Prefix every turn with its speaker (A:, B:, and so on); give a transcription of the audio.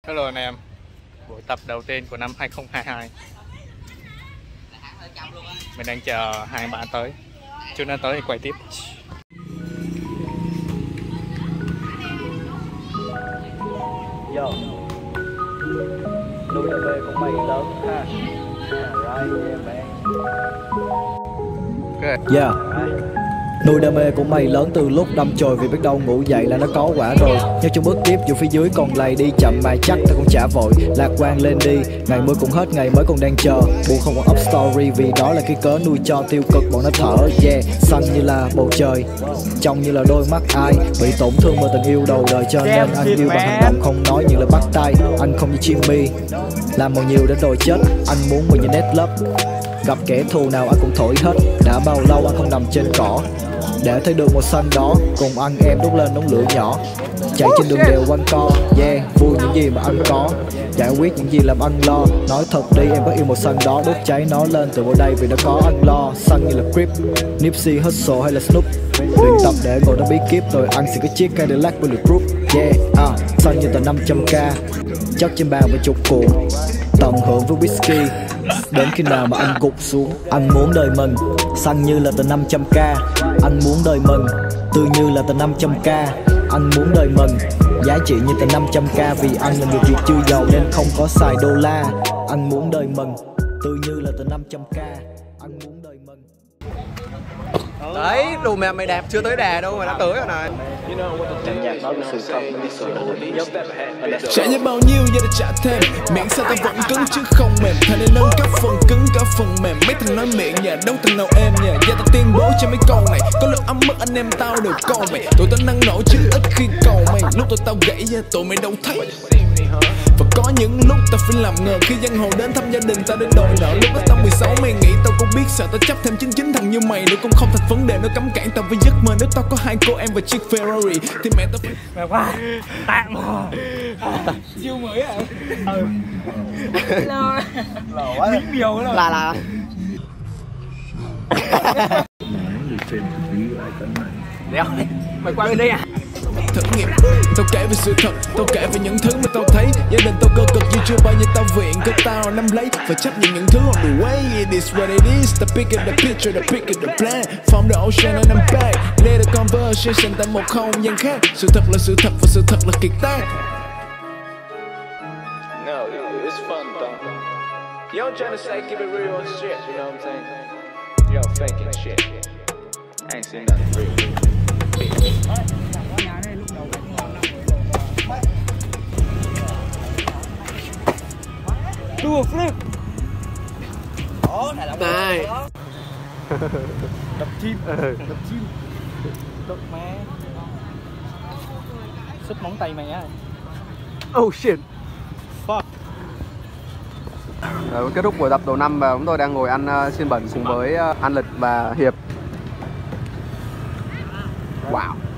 A: Hello anh em, buổi tập đầu tiên của năm 2022. Mình đang chờ hai bạn tới, chưa nên tới thì quay tiếp.
B: Yo, nuôi đam mê của mày lớn ha. Right, yeah man.
A: Okay.
B: Yeah. Nuôi đam mê của mày lớn từ lúc đâm chồi, vì biết đâu ngủ dậy là nó có quả rồi. Nhưng trong bước tiếp dù phía dưới còn lầy, đi chậm mà chắc ta cũng chả vội. Lạc quan lên đi, ngày mưa cũng hết, ngày mới còn đang chờ. Buồn không còn up story vì đó là cái cớ nuôi cho tiêu cực bọn nó thở. Yeah, xanh như là bầu trời, trông như là đôi mắt ai bị tổn thương bởi tình yêu đầu đời. Cho nên anh yêu bằng hành động, không nói những lời bắt tay. Anh không như Jimmy làm màu nhiều đến đồi chết. Anh muốn mình như Ned Love, gặp kẻ thù nào anh cũng thổi hết. Đã bao lâu anh không nằm trên cỏ để thấy được màu xanh đó, cùng anh em đốt lên đống lửa nhỏ. Chạy trên đường đều quanh co, yeah, vui những gì mà anh có, giải quyết những gì làm anh lo. Nói thật đi em có yêu màu xanh đó, đốt cháy nó lên từ vào đây vì nó có anh lo. Xanh như là Crip, Nipsey Hussle hay là Snoop, luyện tập để ngồi đó bí kíp rồi anh sẽ có chiếc Cadillac Bulletproof. Yeah, xanh như tờ 500k, chất trên bàn và chục cuộn, tận hưởng với whisky đến khi nào mà anh gục xuống. Anh muốn đời mình xanh như là tờ 500k, anh muốn đời mình tươi như là tờ 500k. Anh muốn đời mình giá trị như tờ 500k, vì anh là người Việt chưa giàu nên không có xài đô la. Anh muốn đời mình tươi như là tờ 500k, anh muốn đời mình.
C: Đấy, đồ mà mày đạp chưa tới đà đâu mà đã tới rồi này.
B: Chẳng nhạc nói về sự thật, sự nhất.
D: Trả như bao nhiêu giờ để trả thêm, miệng sao ta vẫn cứng chứ không mềm. Thà nên nâng cấp phần cứng cả phần mềm. Mấy thằng nói miệng nhà đâu thằng nào em nha. Giờ tao tuyên bố cho mấy câu này, có lực ấm mất anh em tao đều câu mày. Tụi tao năng nổ chứ ít khi cầu mày. Lúc tụi tao gãy ra tụi mày đâu thấy. Và có những lúc tao phải làm ngờ khi dân hồ đến thăm gia đình tao đến đòi nợ. Lúc đó tao 16 mày nghĩ tao cũng biết sợ tao chấp thêm 99 thằng như mày nữa cũng không thành vấn đề. Nó cấm cản tao với giấc mơ. Nếu tao có hai cô em và chiếc Ferrari thì mẹ tao phải
A: Mẹ quá, tạm rồi. Siêu mới à?
E: Lò
A: quá. Miếng điều nữa
C: Là đéo đi, mày qua bên đây à?
D: thử nghiệm. Tao kể về sự thật, tao kể về những thứ mà tao thấy. Gia đình tao cơ cực như chưa bao nhiêu tao viện cơ tao nắm lấy và chấp nhận những thứ on the way. It is what it is, the bigger the picture, the bigger the plan. From the ocean and I'm back, let the conversation tại một không gian khác. Sự thật là sự thật và sự thật là kiệt tác. No, it's fun though. You don't trying to say keep it real and shit, you know what I'm saying? You don't faking shit. I ain't seen nothing real.
A: Đùa flip.
C: Này.
A: Đập chim. Đập chim. Đập má. Sứt móng tay mày á.
C: Oh shit.
A: Fuck.
C: Kết thúc buổi tập đầu năm và chúng tôi đang ngồi ăn xiên bẩn cùng với An Lịch và Hiệp. Wow.